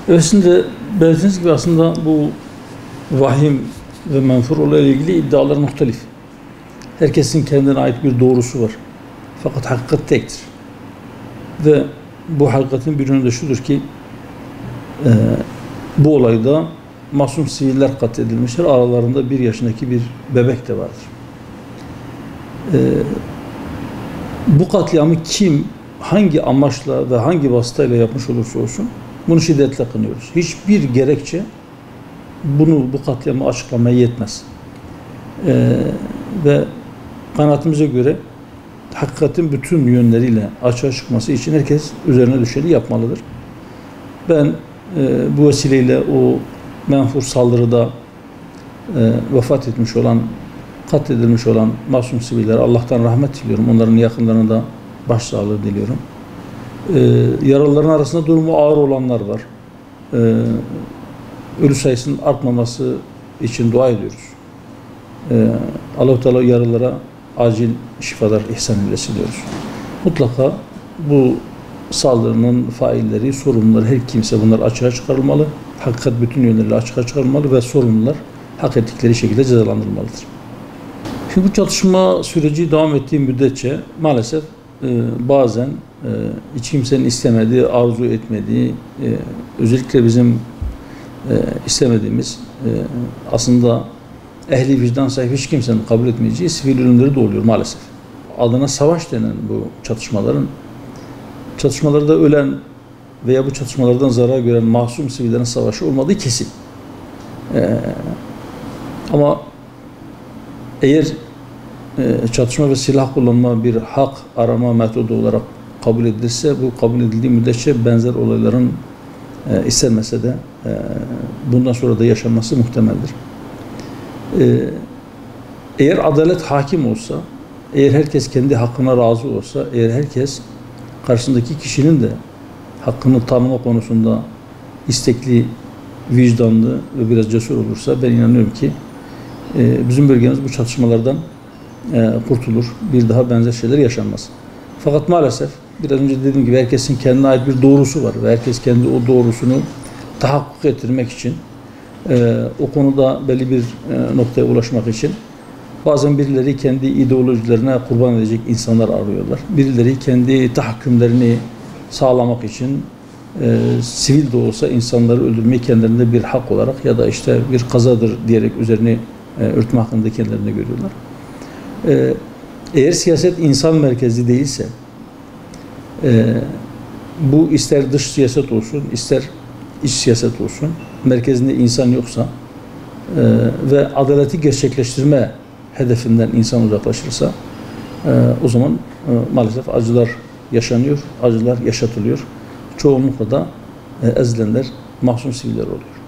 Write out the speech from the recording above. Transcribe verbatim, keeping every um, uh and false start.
Evet, şimdi belirttiğiniz gibi aslında bu vahim ve menfur olayla ilgili iddialar muhtelif. Herkesin kendine ait bir doğrusu var. Fakat hakikat tektir. Ve bu hakikatin bir yönü de şudur ki e, bu olayda masum siviller katledilmişler. Aralarında bir yaşındaki bir bebek de vardır. E, bu katliamı kim, hangi amaçla ve hangi vasıtayla yapmış olursa olsun bunu şiddetle kınıyoruz. Hiçbir gerekçe bunu, bu katliamı açıklamaya yetmez. E, ve kanaatimize göre hakikatin bütün yönleriyle açığa çıkması için herkes üzerine düşeni yapmalıdır. Ben e, bu vesileyle o menfur saldırıda e, vefat etmiş olan, katledilmiş olan masum sivillere Allah'tan rahmet diliyorum. Onların yakınlarına da başsağlığı diliyorum. E, yaralıların arasında durumu ağır olanlar var. E, ölü sayısının artmaması için dua ediyoruz. E, Allah-u Teala yaralılara acil şifalar ihsan eylesin diyoruz. Mutlaka bu saldırının failleri, sorumluları, her kimse bunlar açığa çıkarılmalı. Hakikat bütün yönleriyle açığa çıkarılmalı ve sorumlular hak ettikleri şekilde cezalandırılmalıdır. Şimdi bu çatışma süreci devam ettiği müddetçe maalesef e, bazen e, hiç kimsenin istemediği, arzu etmediği, e, özellikle bizim e, istemediğimiz e, aslında ehli vicdan sahibi hiç kimsenin kabul etmeyeceği sivil ölümleri de oluyor maalesef. Adına savaş denen bu çatışmaların, çatışmalarda ölen veya bu çatışmalardan zarar gören masum sivillerin savaşı olmadığı kesin. Ee, ama eğer e, çatışma ve silah kullanma bir hak arama metodu olarak kabul edilirse, bu kabul edildiği müddetçe benzer olayların e, istenmese de e, bundan sonra da yaşanması muhtemeldir. Ee, eğer adalet hakim olsa, eğer herkes kendi hakkına razı olsa, eğer herkes karşısındaki kişinin de hakkını tanıma konusunda istekli, vicdanlı ve biraz cesur olursa ben inanıyorum ki e, bizim bölgemiz bu çatışmalardan e, kurtulur. Bir daha benzer şeyler yaşanmaz. Fakat maalesef biraz önce dediğim gibi herkesin kendine ait bir doğrusu var ve herkes kendi o doğrusunu tahakkuk ettirmek için Ee, o konuda belli bir e, noktaya ulaşmak için bazen birileri kendi ideolojilerine kurban edecek insanlar arıyorlar. Birileri kendi tahakkümlerini sağlamak için e, sivil de olsa insanları öldürmeyi kendilerinde bir hak olarak ya da işte bir kazadır diyerek üzerine e, örtme hakkında kendilerine görüyorlar. E, eğer siyaset insan merkezli değilse e, bu ister dış siyaset olsun, ister iç siyaset olsun, merkezinde insan yoksa e, ve adaleti gerçekleştirme hedefinden insan uzaklaşırsa e, o zaman e, maalesef acılar yaşanıyor, acılar yaşatılıyor. Çoğunlukla da e, ezilenler masum siviller oluyor.